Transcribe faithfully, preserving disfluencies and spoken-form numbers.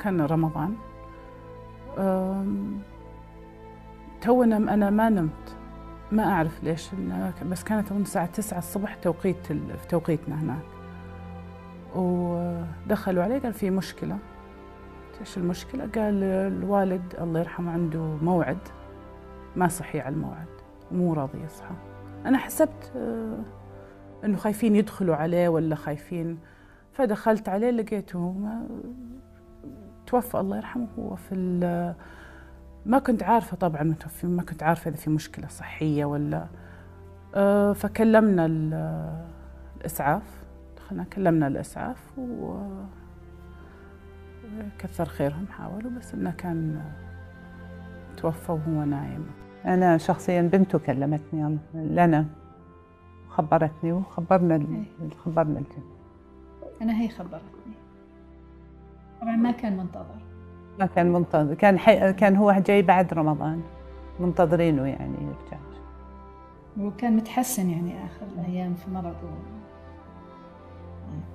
كان رمضان. تونا أنا ما نمت، ما أعرف ليش، بس كانت الساعة تسعة الصبح توقيت في توقيتنا هناك. ودخلوا علي قال في مشكلة. إيش المشكلة؟ قال الوالد الله يرحمه عنده موعد ما صحي على الموعد ومو راضي يصحى. أنا حسبت إنه خايفين يدخلوا عليه ولا خايفين، فدخلت عليه لقيته توفى الله يرحمه. هو في ما كنت عارفة طبعا متوفي، ما كنت عارفة إذا في مشكلة صحية ولا. فكلمنا الإسعاف، دخلنا كلمنا الإسعاف وكثر خيرهم حاولوا، بس إنه كان توفى وهو نايم. أنا شخصياً بنته كلمتني لنا وخبرتني وخبرنا خبرنا الجميع. أنا هي خبرتني، طبعاً ما كان منتظر ما كان منتظر، كان حي... كان هو جاي بعد رمضان منتظرينه يعني يرجع، وكان متحسن يعني آخر الأيام في مرضه.